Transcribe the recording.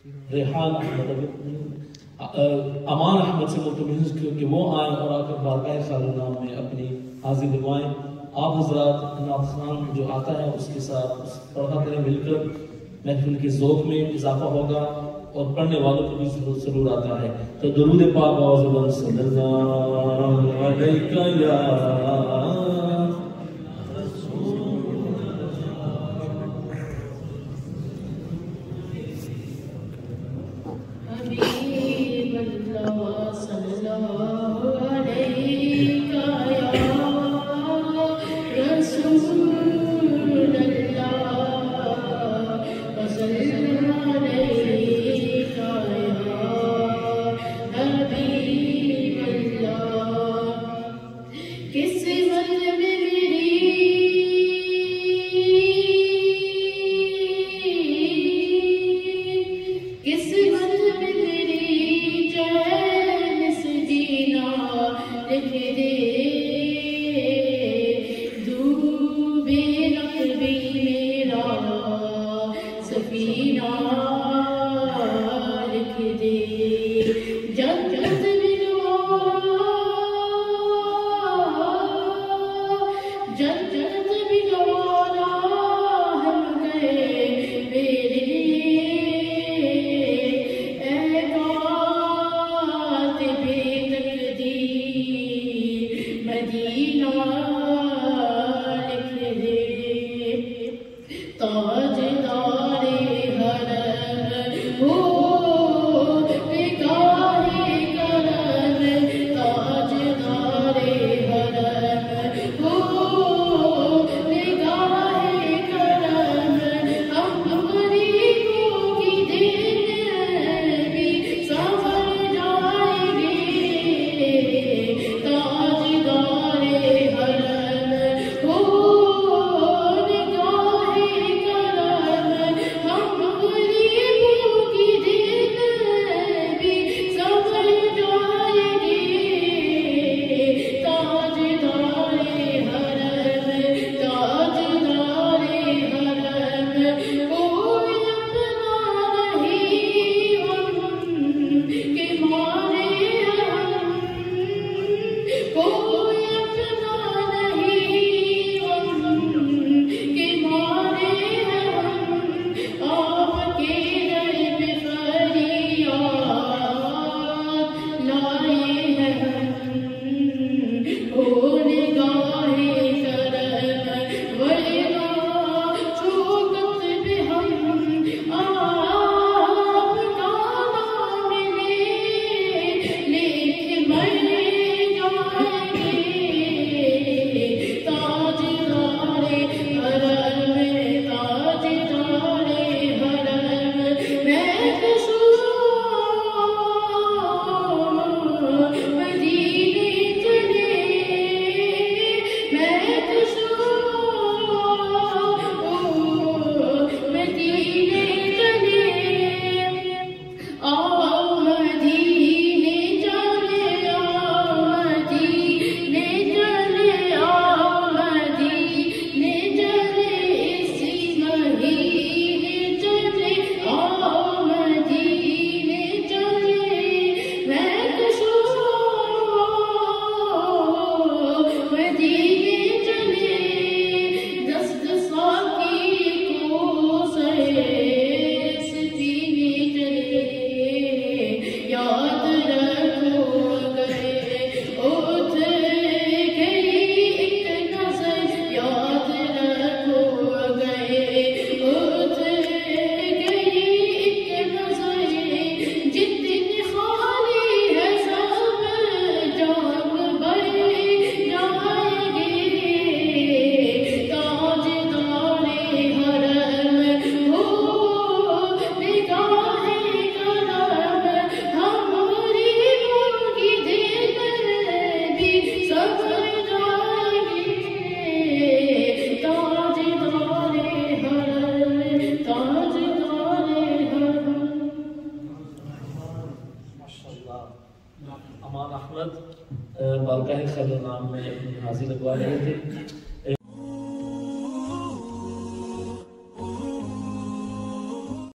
रेहान अहमद अमान अहमद से मुल्तमस कि वो आए और आकर बारगाह खालिनाम में अपनी हाजिर लगवाएं। आप हजरात नात खान जो आता है उसके साथ पढ़ा करें मिलकर, महफिल के ज़ौक़ में इजाफा होगा और पढ़ने वालों को भी जरूर आता है। तो दुरूद पाक आवाज़ सल्लल्लाहु अलैका या अमान अहमद बारगाह खालिनाम में हाजिर लगवा रहे थे।